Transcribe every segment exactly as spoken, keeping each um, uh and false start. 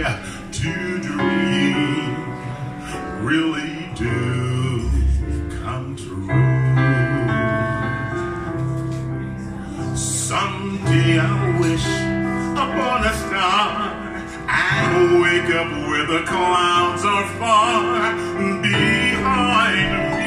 to dream really do come true. Someday I wish upon a star and wake up where the clouds are far behind me,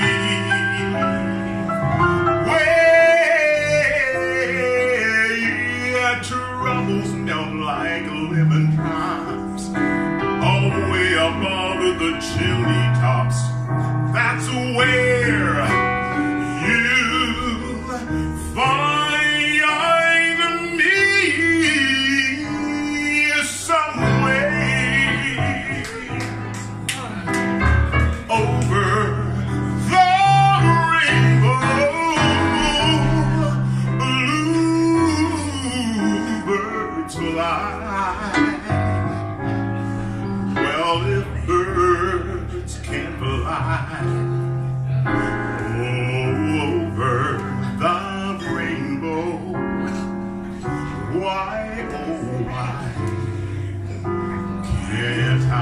where troubles melt like lemon drops all the way above the chimney tops. That's where you find me somewhere over the rainbow. Bluebirds fly. Well, if birds can fly over the rainbow, why, oh why can't I?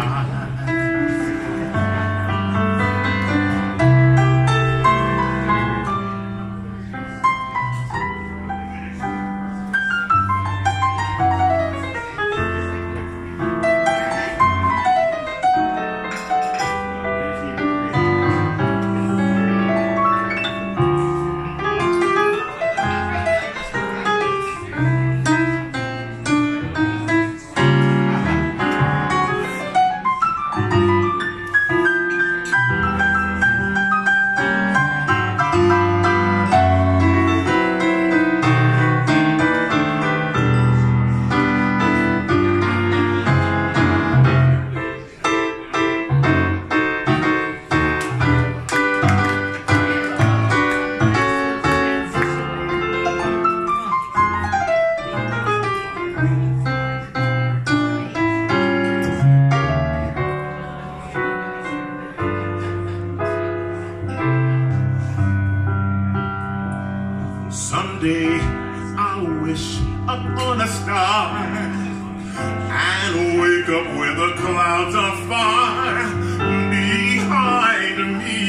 Someday I'll wish upon a star and wake up where the clouds are far behind me,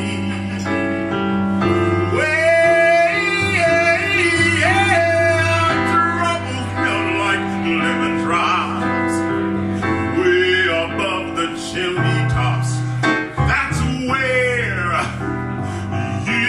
where troubles melt like lemon drops way above the chimney tops. That's where you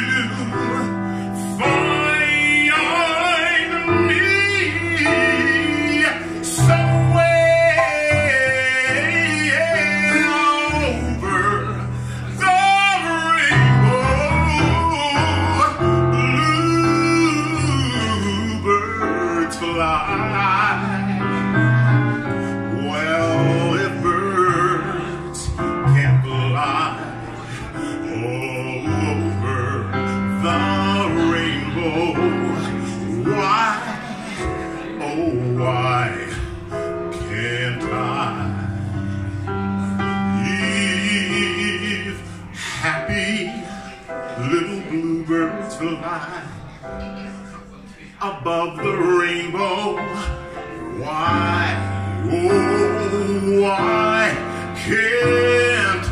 well, if birds can fly over the rainbow, why, oh why can't I? If happy little bluebirds fly above the rainbow, why, oh, why can't